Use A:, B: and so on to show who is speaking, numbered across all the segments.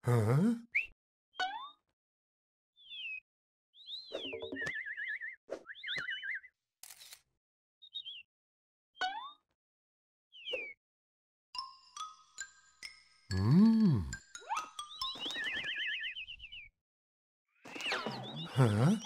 A: ها؟ ها؟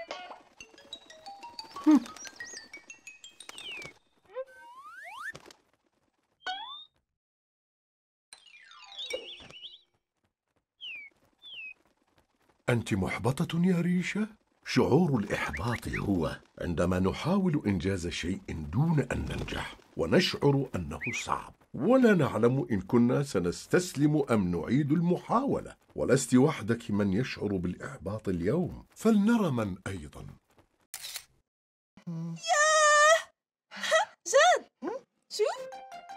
A: أنت محبطة يا ريشة؟ شعور الإحباط هو عندما نحاول إنجاز شيء دون أن ننجح ونشعر أنه صعب ولا نعلم إن كنا سنستسلم أم نعيد المحاولة. ولست وحدك من يشعر بالإحباط اليوم، فلنرى من أيضا.
B: ياه جاد، شوف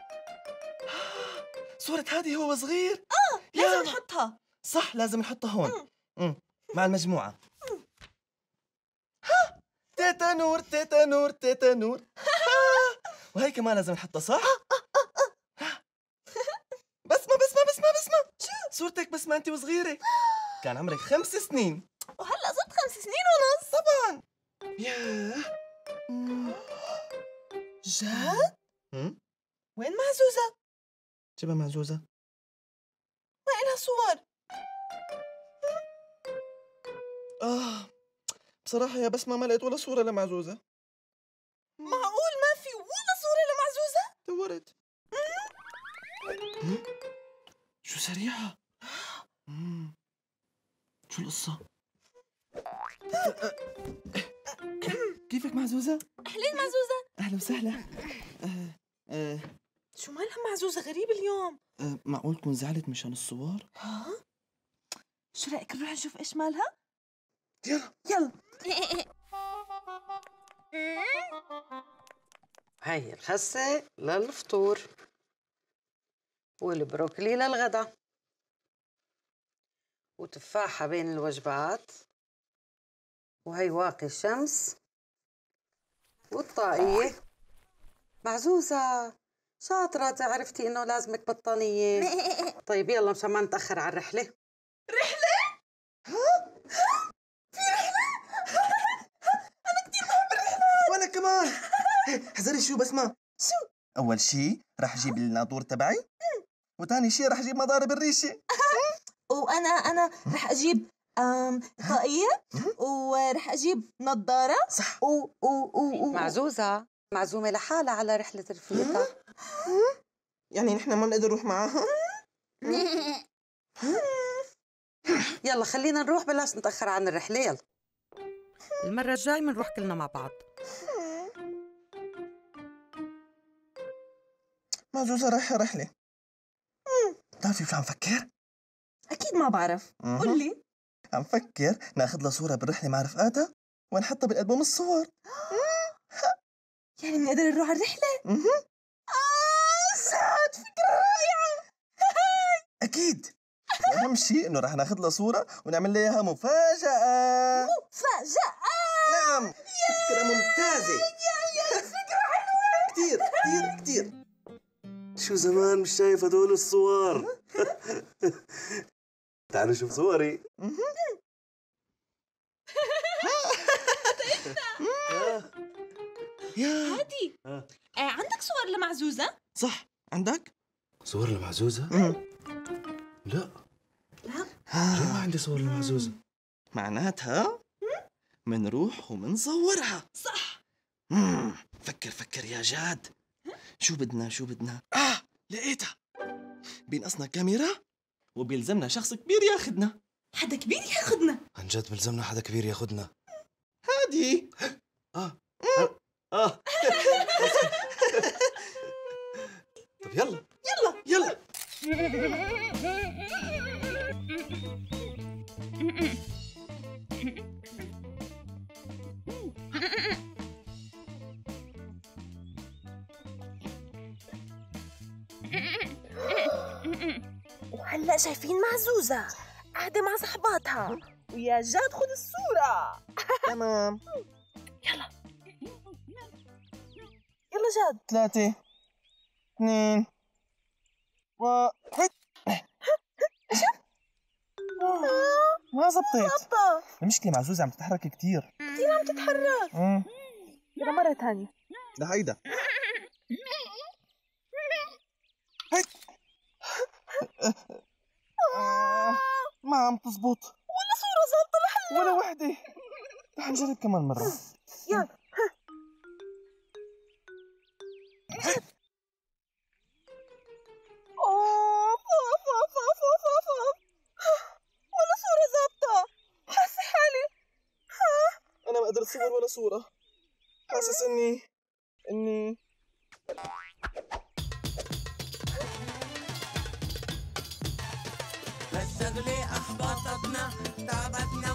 C: صورة هادي هو صغير.
B: لازم نحطها.
C: صح، لازم نحطها هون. مع المجموعة. تيتا نور تيتا نور تيتا نور. وهي كمان لازم نحطها، صح؟ بسمة شو؟ صورتك بسمة انت وصغيرة، كان عمرك 5 سنين
B: وهلا صرت 5 سنين ونص.
C: طبعا. ياه.
B: جاد؟ وين معزوزة؟
C: جيبها معزوزة.
B: ما إلها صور.
C: بصراحة يا بسمة ما لقيت ولا صورة لمعزوزة.
B: معقول ما في ولا صورة لمعزوزة؟
C: دورت. شو سريعة. شو القصة؟ كيفك معزوزة؟
B: أهلين معزوزة.
C: أهلا وسهلا.
B: شو مالها معزوزة غريب اليوم؟
C: معقول تكون زعلت مشان الصور؟
B: ها؟ شو رأيك نروح نشوف إيش مالها؟
C: يلا.
D: هاي الخسة للفطور والبروكلي للغدا وتفاحة بين الوجبات وهي واقي الشمس والطاقية. معزوزة شاطرة، عرفتي إنه لازمك بطانية. طيب يلا مشان ما نتأخر على الرحلة.
B: رحلة؟ في رحلة؟ أنا كتير بحب الرحلات.
C: وأنا كمان. احذري شو بسمة.
B: شو؟
C: أول شي رح أجيب الناطور تبعي، وتاني شي رح أجيب مضارب الريشة.
B: وأنا رح أجيب طاقية، ورح أجيب نظارة.
C: صح.
D: معزوزة معزومة لحالها على رحلة رفيقها.
C: يعني نحن ما بنقدر نروح معاها؟
D: يلا خلينا نروح بلاش نتأخر عن الرحلة. يلا المرة الجاي بنروح كلنا مع بعض.
C: معزوزة رايحة رحلة. بتعرفي شو عم فكر؟
B: أكيد ما بعرف. قل لي.
C: عم فكر ناخذ لها صورة بالرحلة مع رفقاتها ونحطها بالألبوم الصور.
B: يعني بنقدر نروح على الرحلة؟ جاد فكرة رائعة.
C: أكيد. وأهم شيء إنه رح ناخذ لها صورة ونعمل لها إياها مفاجأة.
B: مفاجأة.
C: نعم، فكرة ممتازة.
B: فكرة حلوة.
C: كتير كتير كتير. شو زمان مش شايف هدول الصور. تعالوا شوف صوري.
B: هادي، عندك صور لمعزوزة؟
C: صح، عندك؟
E: صور لمعزوزة؟ لا. ليه ما عندي صور لمعزوزة؟
C: معناتها منروح ومنصورها.
B: صح.
C: فكر يا جاد. شو بدنا؟ لقيتها. بينقصنا كاميرا وبيلزمنا شخص كبير ياخدنا.
B: حدا كبير ياخدنا.
E: عن جد بلزمنا حدا كبير ياخدنا.
C: هادي.
E: طب يلا.
B: وهلا شايفين معزوزة قاعدة مع صحباتها، ويا جاد خد الصورة.
C: تمام.
B: يلا جاد.
C: 3 2 1. ما زبطت.
B: زبطة.
C: المشكلة معزوزة عم تتحرك كتير
B: عم تتحرك. يلا مرة تانية.
C: لهيدا ما عم تزبط
B: ولا صورة ظابطة لحالها.
C: ولا وحدة. رح نجرب كمان مرة.
B: يلا. أوف أوف أوف أوف أوف أوف أوف. ولا صورة ظابطة. حاسة حالي.
C: أنا ما قدرت صور ولا صورة. حاسس إني
F: هالشغلة أحبطتنا، تعبتنا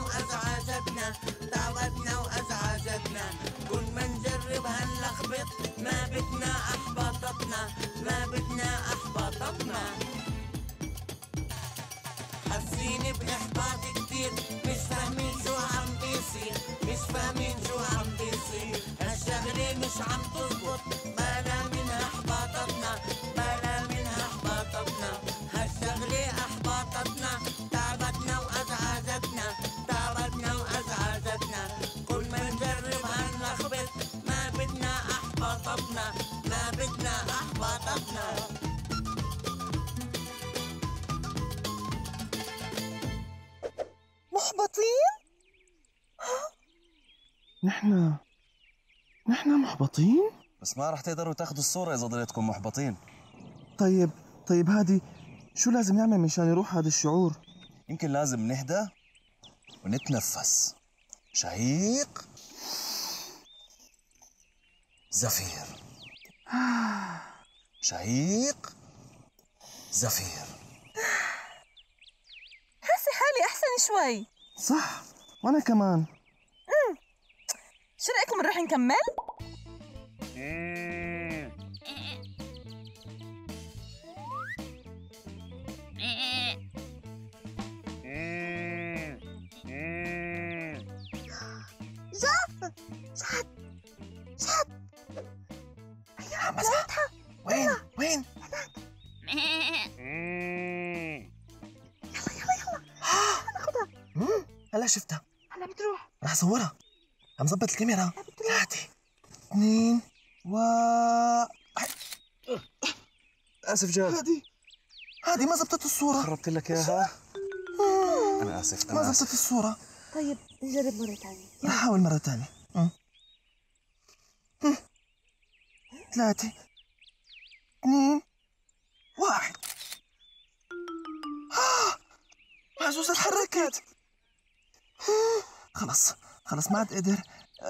F: وأزعجتنا، كل ما نجرب هنلخبط، ما بدنا أحبطتنا. حاسين بإحباط كتير، مش فاهمين شو عم بيصير، هالشغلة مش عم تزبط، بلا منها أحبطتنا، هالشغلة أحبطتنا، تعبتنا وأزعجتنا، كل ما نجرب هنلخبط، ما بدنا أحبطتنا.
B: محبطين؟
C: نحن محبطين؟
E: بس ما رح تقدروا تاخذوا الصورة إذا ضليتكم محبطين.
C: طيب هادي شو لازم نعمل مشان يروح هذا الشعور؟
E: يمكن لازم نهدى ونتنفس. شهيق، زفير. شهيق، زفير.
B: حاسة حالي أحسن شوي.
C: صح، وأنا كمان.
B: شو رأيكم نروح نكمل؟
C: وين؟ هلا شفتها.
B: هلا بتروح.
C: رح صورها. عم ظبط الكاميرا. 3 2
E: آسف جاد،
C: هادي ما زبطت الصورة.
E: خربت لك إياها. أنا آسف.
C: ما زبطت الصورة.
B: طيب نجرب مرة تانية.
C: رح أحاول مرة تانية. 3 2 1. معزوزة تحركت. خلص ما عاد قدر.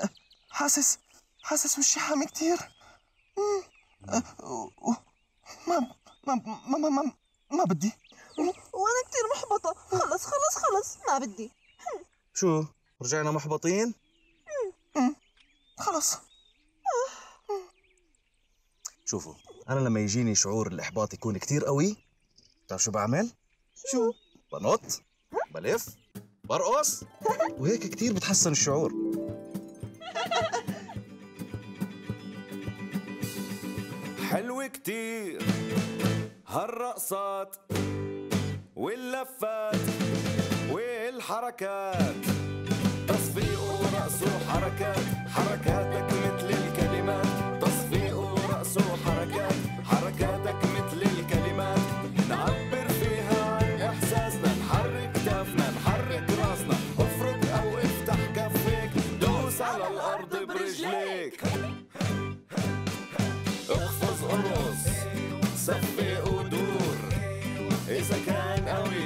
C: حاسس وشي حامي كتير. ما بدي.
B: وأنا كتير محبطة. خلص ما بدي.
E: شو؟ رجعنا محبطين؟
C: خلص.
E: شوفوا، أنا لما يجيني شعور الإحباط يكون كتير قوي، بتعرف شو بعمل؟
C: شو؟
E: بنط، بلف، برقص، وهيك كتير بتحسن الشعور.
G: حلو كتير هالرقصات واللفات والحركات، تصفيق ورقص وحركات، حركاتك مثل الكلمات، تصفيق ورقص وحركات، حركاتك مثل الكلمات، نعبر فيها عن إحساسنا، نحرك كتافنا، نحرك راسنا، افرك أو افتح كفيك، دوس على الأرض برجليك، اقفز ارقص، صفق ودور، إذا كان قوي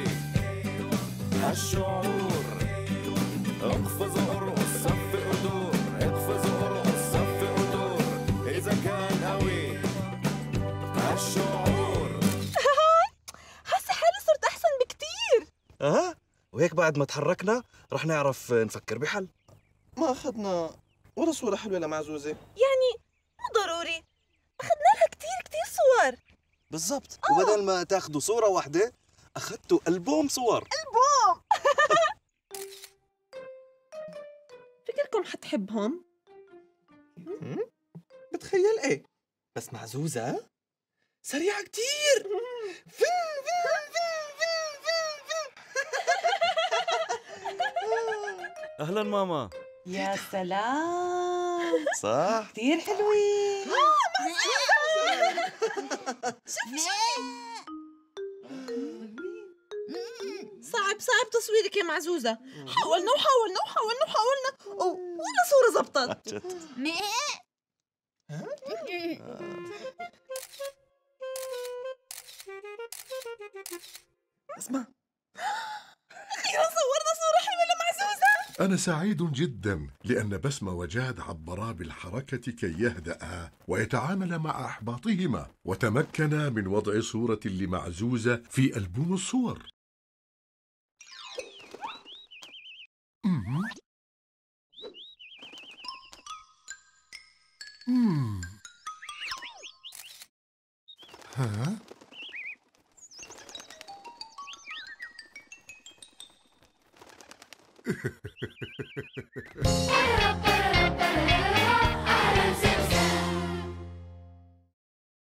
G: هالشعور، اقفز ارقص، صفق ودور، اقفز ارقص، صفق ودور، إذا كان قوي هالشعور.
B: حاسة حالي صرت أحسن بكتير.
E: وهيك بعد ما تحركنا رح نعرف نفكر بحل.
C: ما أخذنا ولا صورة حلوة لمعزوزة.
B: يعني مو ضروري، أخذنا لها كتير صور.
E: بالضبط، وبدل ما تاخذوا صورة واحدة أخذتوا ألبوم صور.
B: ألبوم. فكركم حتحبهم؟
C: بتخيل إيه؟ بس معزوزة سريعة كتير. فن.
G: أهلا ماما.
D: يا سلام،
E: صح؟
D: كتير حلوين.
B: صعب تصويرك يا معزوزة. حاولنا وحاولنا وحاولنا وحاولنا ولا صورة زبطت.
C: اسمع،
B: أخيرا صورنا صورة حلوة لمعزوزة.
A: أنا سعيد جدا لأن بسمة وجاد عبرا بالحركة كي يهدأ ويتعامل مع أحباطهما، وتمكنا من وضع صورة لمعزوزة في ألبوم الصور. ها؟